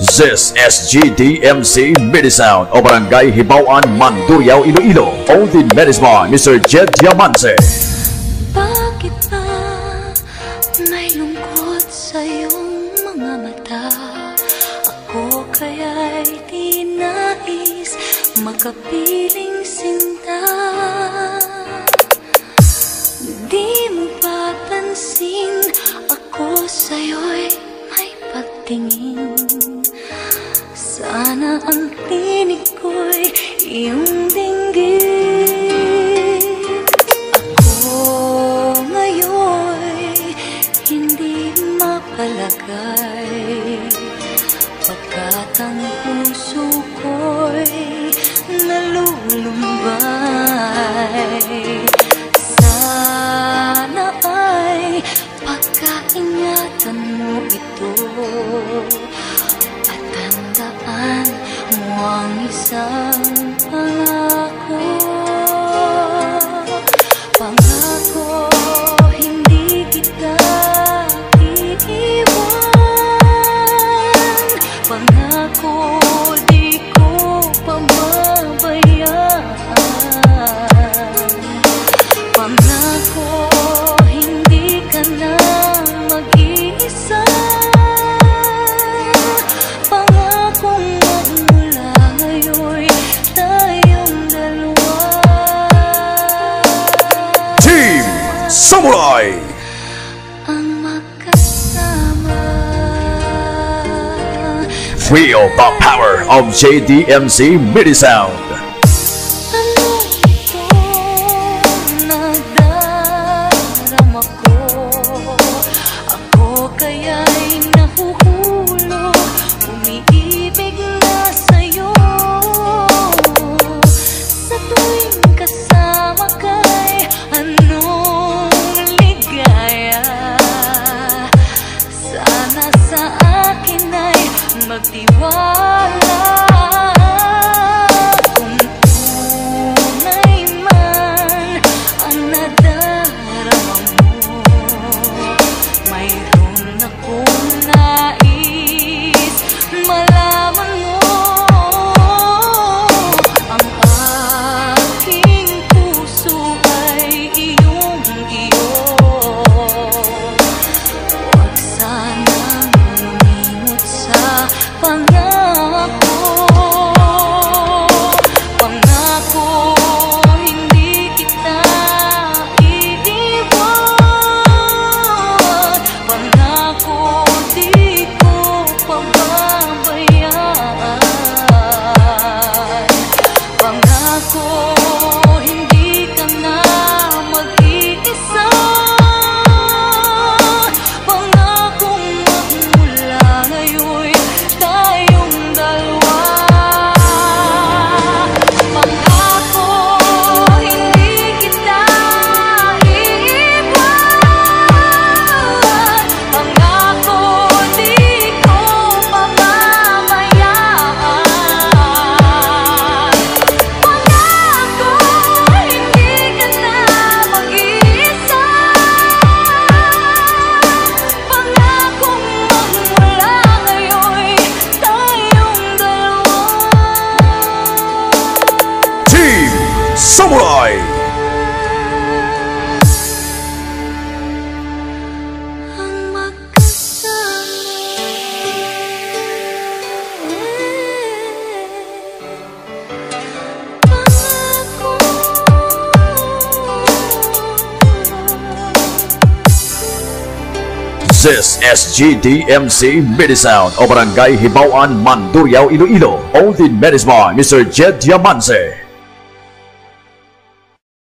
This SGDMC Midi Sound o Barangay Hibauan, Mandurriao, Iloilo. Only Medisma, Mr. Jed Diamante. Bakit ba may lungkot sa iyong mga mata? Ako kaya'y di nais makapiling sinta. Di mo papansin ako sa'yo'y may pagtingin. Sana ang tinig ko'y iyong dinggin. Ako ngayon'y hindi mapalagay, pagkat ang puso ko'y nalulumbay. Sana ay pagkaingatan mo ito at tandaan mo ang isang pangako. Pangako, hindi kita iiwan. Pangako, di ko pababayaan. Pangako, hindi ka na mag-iisa. Pangakong magmula ngayon'y tayong dalawa. Team Samurai. Ang magkasama. Feel the power of JDMC Midi Sound. Ano ito nadarama ko? Ako kaya'y nahuhulog, umiibig na sa'yo. Sa tuwing kasama ka'y anong ligaya. Sana sa akin ay magtiwala. Kung tunay man ang nadarama mo, mayroon akong nais malaman mo. Ang aking puso ay iyong-iyo. Huwag sanang lumimot sa pangako. Pangako, hindi kita iiwan. Pangako, di ko pababayaan. Pangako, hindi ka na mag-iisa. Pangakong magmula ngayon'y tayong dalawa. Pangako, hindi kita iiwan. Pangako, di ko pababayaan. Pangako, hindi ka na mag-iisa. Pangakong magmula ngayon'y tayong dalawa. Team Samurai. Ang magkasama. Pangako. This SGDMC Midi Sound o Barangay Hibauan, Mandurriao, Iloilo. Only Medisma, Mr. Jed Diamante.